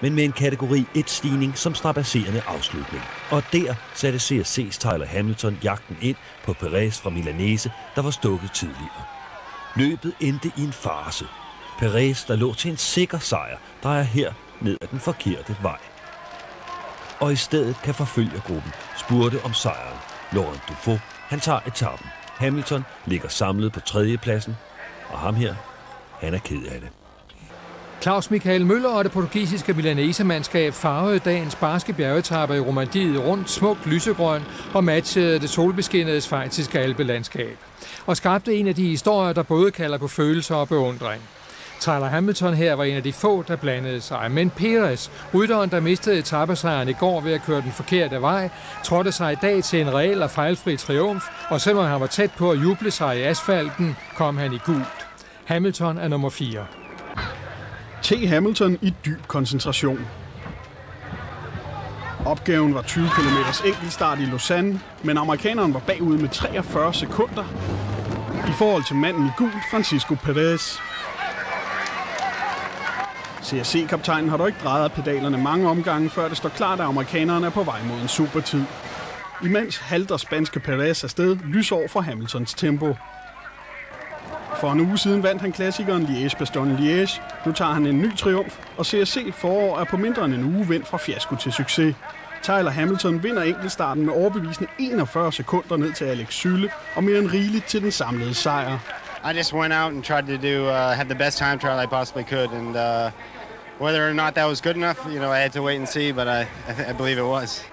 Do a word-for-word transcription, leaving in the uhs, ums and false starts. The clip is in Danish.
men med en kategori et-stigning som strabasserende afslutning. Og der satte C S C's Tyler Hamilton jagten ind på Perez fra Milanese, der var stukket tidligere. Løbet endte i en farce. Perez, der lå til en sikker sejr, drejer her ned ad den forkerte vej. Og i stedet kan forfølgergruppen spurte om sejren. Laurent Dufaux, han tager etappen. Hamilton ligger samlet på tredjepladsen, og ham her, han er ked af det. Claus Michael Møller og det portugisiske Milanese-mandskab farvede dagens barske bjergetapper i Romandiet rundt smukt lysegrøn og matchede det solbeskinnede schweiziske alpelandskab. Og skabte en af de historier, der både kalder på følelser og beundring. Tyler Hamilton her var en af de få, der blandede sig. Men Perez, rytteren, der mistede etapesejren i går ved at køre den forkerte vej, trådte sig i dag til en reel og fejlfri triumf, og selvom han var tæt på at juble sig i asfalten, kom han i gult. Hamilton er nummer fire. T. Hamilton i dyb koncentration. Opgaven var tyve kilometers enkeltstart i Lausanne, men amerikaneren var bagud med treogfyrre sekunder i forhold til manden i gult, Francisco Perez. C S C-kaptajnen har dog ikke drejet pedalerne mange omgange, før det står klart, at amerikanerne er på vej mod en supertid. Imens halter spanske Perez afsted lysår fra Hamiltons tempo. For en uge siden vandt han klassikeren Liège-Bastogne-Liège. Nu tager han en ny triumf, og C S C forår er på mindre end en uge vendt fra fiasko til succes. Tyler Hamilton vinder enkeltstarten med overbevisende enogfyrre sekunder ned til Alex Zülle og mere end rigeligt til den samlede sejr. I just went out and tried to do uh, have the best time trial I possibly could, and uh, whether or not that was good enough, you know, I had to wait and see, but I I, I believe it was.